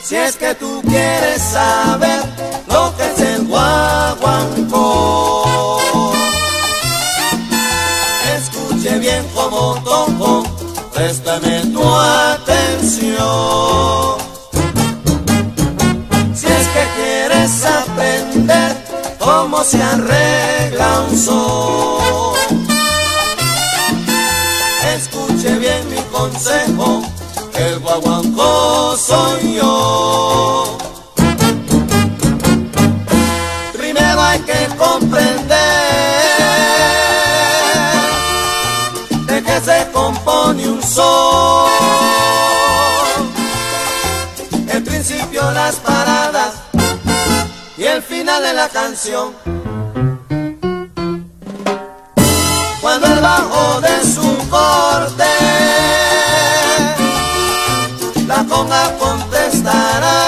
Si es que tú quieres saber lo que es el guaguancó, escuche bien como toco, préstame tu atención. Si es que quieres aprender cómo se arregla un son, escuche bien mi consejo, el guaguancó soy yo. Primero hay que comprender de qué se compone un son. El principio, las paradas y el final de la canción. Cuando el bajo de su corte la conga contestará,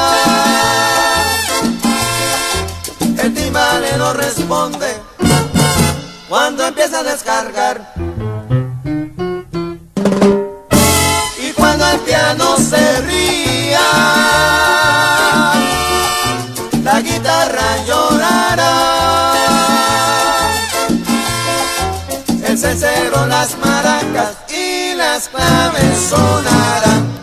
el timbale responde cuando empieza a descargar, y cuando el piano se ría, la guitarra llorará, el cesero, las maracas y las claves sonarán.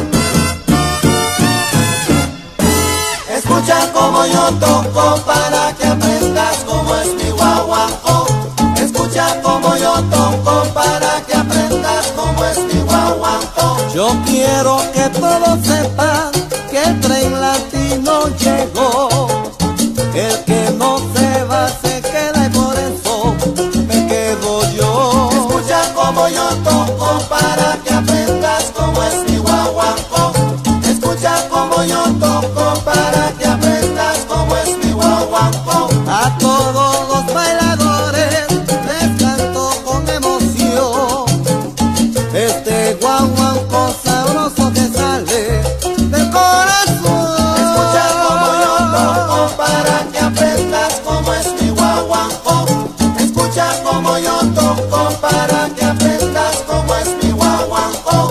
Escucha como yo toco para que aprendas cómo es mi guaguancó. Escucha como yo toco para que aprendas cómo es mi guaguancó. Yo quiero que todos sepan que el tren latino llegó, que el que no se va se queda y por eso me quedo yo. Escucha como yo toco para que aprendas cómo es mi guaguancó. Escucha como yo toco para que aprendas cómo es mi guaguancó. A todos los bailadores les canto con emoción este guaguancó sabroso que sale del corazón. Escucha como yo toco para que aprendas cómo es mi guaguancó. Escucha como yo toco para que aprendas cómo es mi guaguancó.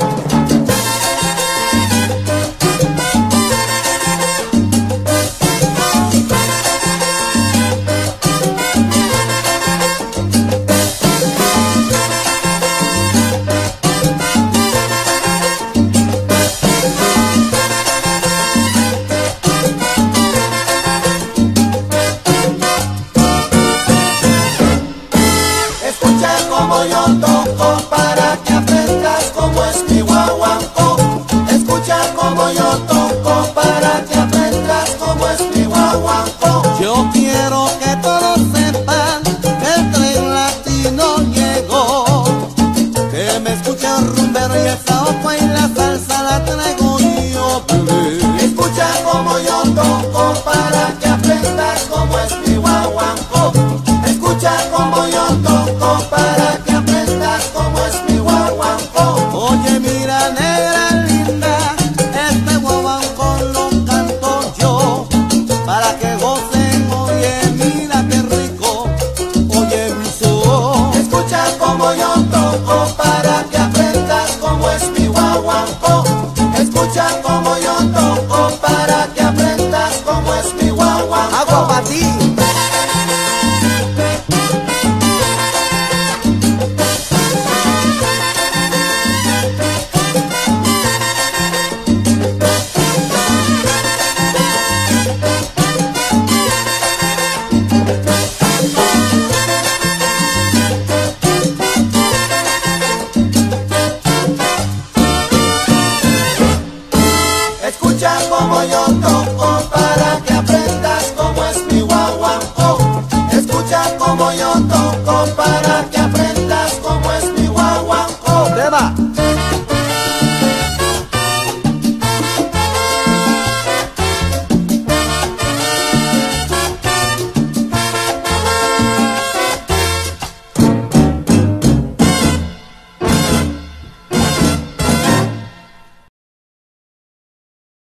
Escucha como yo toco para que aprendas cómo es mi guaguancó. Escucha como yo toco para que aprendas cómo es mi guaguancó. Yo quiero que todos sepan que el tren latino llegó, que me escucha un rumbero y el saoco y la salsa la traigo yo, bebé. Escucha como yo toco para que aprendas cómo es mi guaguancó. Escucha como yo toco para que aprendas cómo es mi guaguancó. Oye, mira, negra linda, este guaguancó lo canto yo, para que gocen. Oye, mira qué rico, oye mi son. Escucha como yo toco para que aprendas cómo es mi guaguancó. Escucha como yo toco para que aprendas cómo es mi guaguancó. Hago para ti. Escucha como yo toco